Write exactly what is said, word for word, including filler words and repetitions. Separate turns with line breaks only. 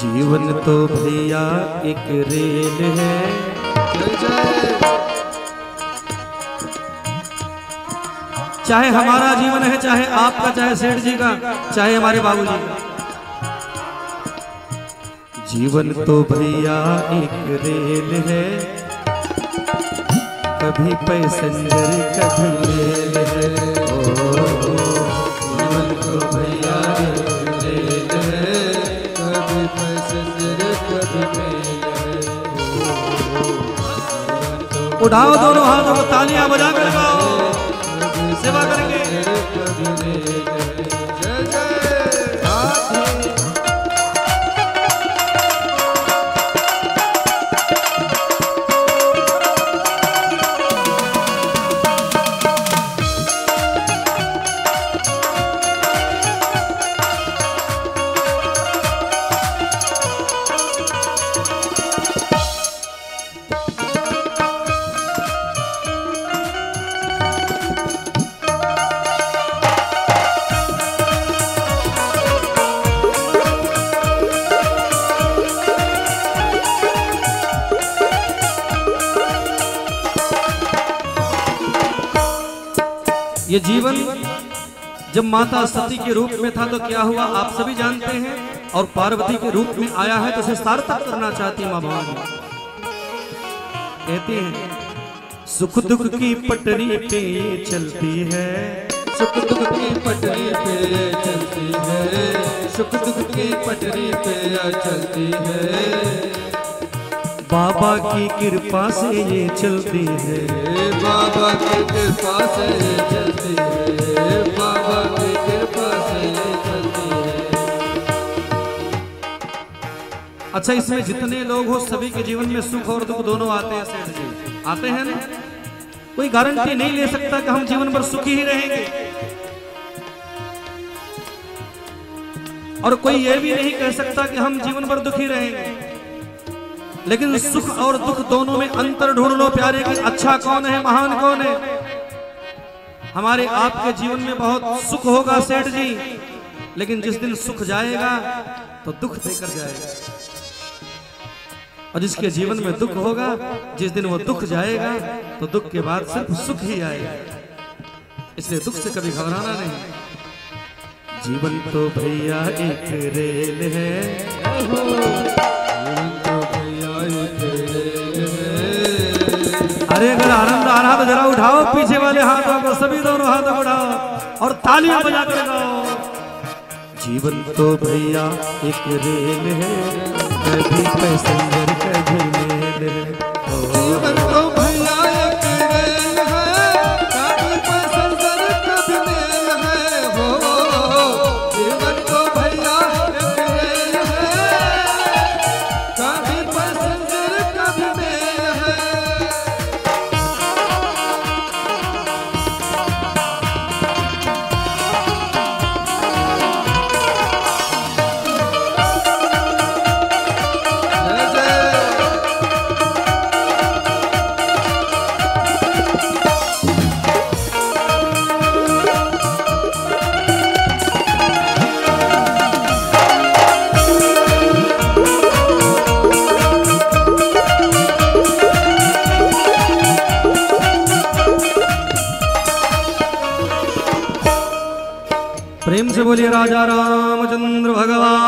जीवन तो भैया एक रेल है। जय जय। चाहे हमारा जीवन है, चाहे आपका, चाहे सेठ जी का, चाहे हमारे बाबूजी का, जीवन तो भैया एक रेल है। कभी पैसेंजर कभी मेल है। ओ, जीवन तो भैया एक रेल है। कभी पैसेंजर कभी मेल है। उठाओ दोनों हाथों को, तालियां बजा कर गाओ, सेवा करेंगे। जय जय। ये जीवन जब माता सती के रूप में था तो क्या हुआ आप सभी जानते हैं, और पार्वती के रूप में आया है तो इसे सार्थक करना चाहती मां भवानी। कहती हैं सुख दुख की पटरी पे ये चलती है। सुख दुख की पटरी पे ये चलती है। सुख दुख की पटरी पे ये चलती है। बाबा की कृपा से ये चलती है। बाबा की कृपा से ये चलती है। बाबा की कृपा से ये चलती है। अच्छा, इसमें जितने लोग हो सभी के जीवन में सुख और दुख दोनों आते हैं सेठ जी, आते हैं ना। कोई गारंटी नहीं ले सकता कि हम जीवन भर सुखी ही रहेंगे, और कोई ये भी नहीं कह सकता कि हम जीवन भर दुखी रहेंगे। लेकिन सुख और दुख दोनों में अंतर ढूंढ लो प्यारे कि अच्छा कौन है, महान कौन है। हमारे आपके जीवन में बहुत सुख होगा सेठ जी, लेकिन जिस दिन सुख जाएगा तो दुख देकर जाएगा, और जिसके जीवन में दुख होगा जिस दिन वो दुख जाएगा तो दुख के बाद सिर्फ सुख ही आएगा। इसलिए दुख से कभी घबराना नहीं। जीवन तो भैया एक रेल है। अरे अगर आनंद आ रहा तो जरा उठाओ पीछे वाले हाथों को, सभी दोनों हाथों को उठाओ और तालियां बजा कर गाओ। जीवन तो भैया एक रेल है। कभी पैसेंजर कभी मेल है। जीवन तो भैया एक रेल है। कभी पैसेंजर कभी मेल है। हो जीवन तो भैया एक रेल है। कभी पैसेंजर कभी मेल है। प्रेम से बोलिए राजा रामचंद्र भगवान।